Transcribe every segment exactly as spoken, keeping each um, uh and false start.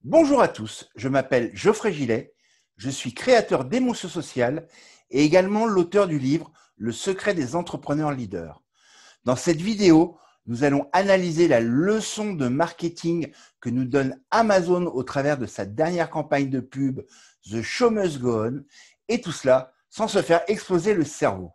Bonjour à tous, je m'appelle Geoffrey Gillet, je suis créateur d'émotions sociales et également l'auteur du livre Le secret des entrepreneurs leaders. Dans cette vidéo, nous allons analyser la leçon de marketing que nous donne Amazon au travers de sa dernière campagne de pub The Show Must Go On, et tout cela sans se faire exploser le cerveau.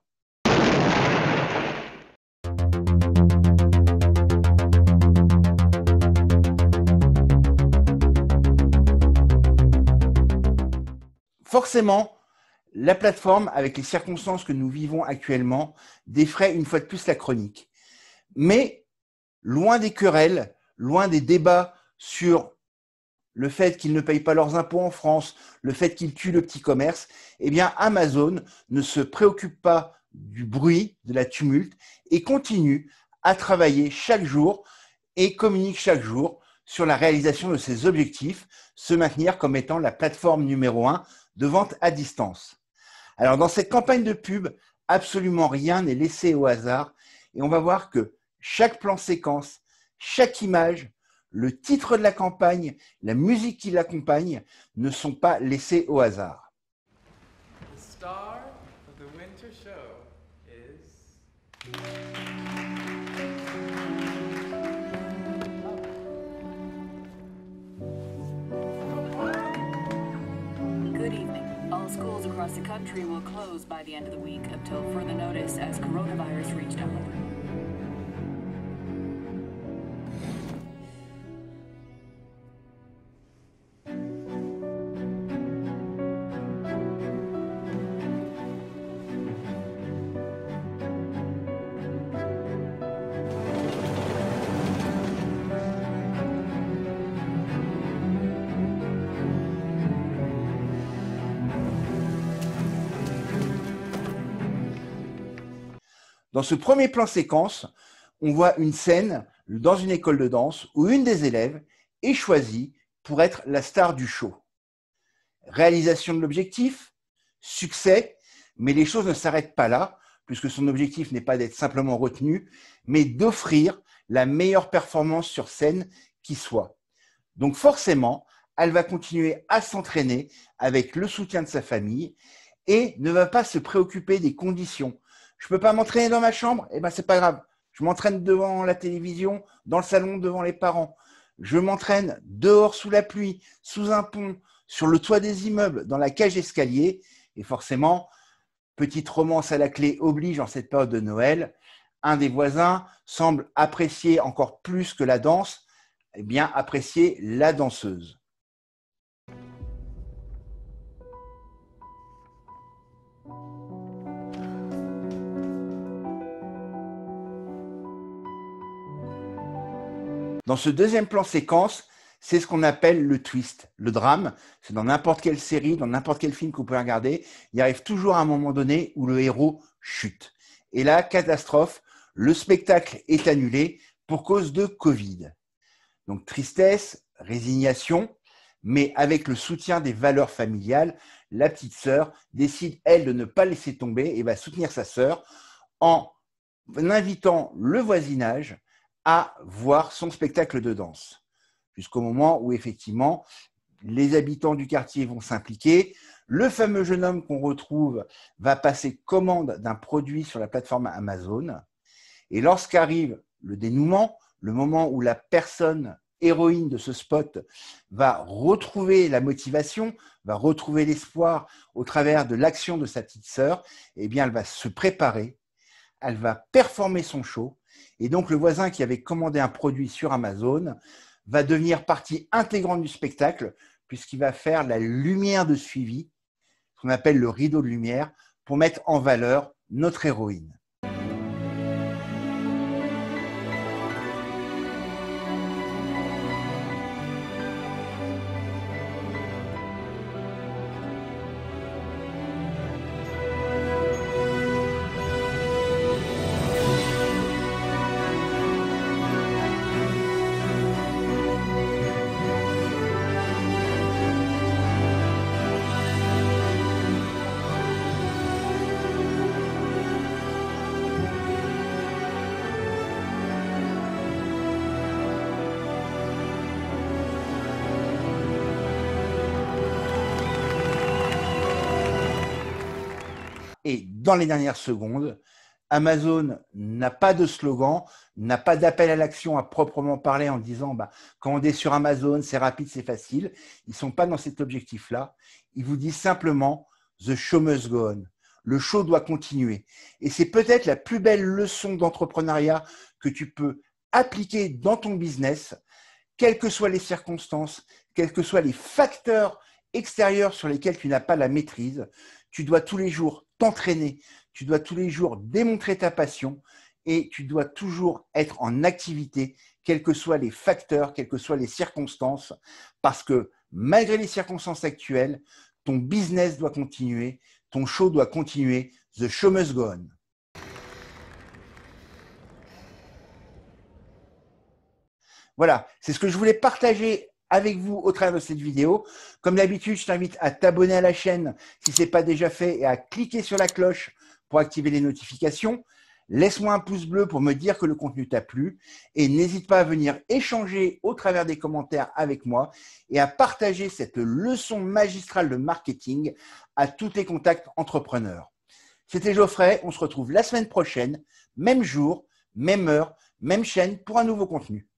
Forcément, la plateforme, avec les circonstances que nous vivons actuellement, défraie une fois de plus la chronique. Mais loin des querelles, loin des débats sur le fait qu'ils ne payent pas leurs impôts en France, le fait qu'ils tuent le petit commerce, eh bien Amazon ne se préoccupe pas du bruit, de la tumulte et continue à travailler chaque jour et communique chaque jour sur la réalisation de ses objectifs, se maintenir comme étant la plateforme numéro un de vente à distance. Alors dans cette campagne de pub, absolument rien n'est laissé au hasard et on va voir que chaque plan séquence, chaque image, le titre de la campagne, la musique qui l'accompagne ne sont pas laissés au hasard. The star of the winter show is... Good evening. All schools across the country will close by the end of the week until further notice as coronavirus reached out. Dans ce premier plan séquence, on voit une scène dans une école de danse où une des élèves est choisie pour être la star du show. Réalisation de l'objectif, succès, mais les choses ne s'arrêtent pas là, puisque son objectif n'est pas d'être simplement retenu, mais d'offrir la meilleure performance sur scène qui soit. Donc forcément, elle va continuer à s'entraîner avec le soutien de sa famille et ne va pas se préoccuper des conditions. Je ne peux pas m'entraîner dans ma chambre? Eh bien, ce n'est pas grave. Je m'entraîne devant la télévision, dans le salon, devant les parents. Je m'entraîne dehors sous la pluie, sous un pont, sur le toit des immeubles, dans la cage escalier. Et forcément, petite romance à la clé oblige en cette période de Noël. Un des voisins semble apprécier encore plus que la danse, eh bien, apprécier la danseuse. Dans ce deuxième plan séquence, c'est ce qu'on appelle le twist, le drame. C'est dans n'importe quelle série, dans n'importe quel film que vous pouvez regarder, il arrive toujours à un moment donné où le héros chute. Et là, catastrophe, le spectacle est annulé pour cause de Covid. Donc tristesse, résignation, mais avec le soutien des valeurs familiales, la petite sœur décide, elle, de ne pas laisser tomber et va soutenir sa sœur en invitant le voisinage à voir son spectacle de danse, jusqu'au moment où effectivement les habitants du quartier vont s'impliquer. Le fameux jeune homme qu'on retrouve va passer commande d'un produit sur la plateforme Amazon, et lorsqu'arrive le dénouement, le moment où la personne héroïne de ce spot va retrouver la motivation, va retrouver l'espoir au travers de l'action de sa petite sœur, eh bien elle va se préparer, elle va performer son show. Et donc, le voisin qui avait commandé un produit sur Amazon va devenir partie intégrante du spectacle puisqu'il va faire la lumière de suivi, ce qu'on appelle le rideau de lumière, pour mettre en valeur notre héroïne. dans les dernières secondes. Amazon n'a pas de slogan, n'a pas d'appel à l'action à proprement parler en disant bah, quand on est sur Amazon, c'est rapide, c'est facile. Ils ne sont pas dans cet objectif-là. Ils vous disent simplement « The show must go on ». Le show doit continuer. Et c'est peut-être la plus belle leçon d'entrepreneuriat que tu peux appliquer dans ton business, quelles que soient les circonstances, quels que soient les facteurs extérieurs sur lesquels tu n'as pas la maîtrise. Tu dois tous les jours t'entraîner, tu dois tous les jours démontrer ta passion et tu dois toujours être en activité, quels que soient les facteurs, quelles que soient les circonstances, parce que malgré les circonstances actuelles, ton business doit continuer, ton show doit continuer, the show must go on. Voilà, c'est ce que je voulais partager avec vous au travers de cette vidéo. Comme d'habitude, je t'invite à t'abonner à la chaîne si ce n'est pas déjà fait et à cliquer sur la cloche pour activer les notifications. Laisse-moi un pouce bleu pour me dire que le contenu t'a plu et n'hésite pas à venir échanger au travers des commentaires avec moi et à partager cette leçon magistrale de marketing à tous tes contacts entrepreneurs. C'était Geoffrey, on se retrouve la semaine prochaine, même jour, même heure, même chaîne pour un nouveau contenu.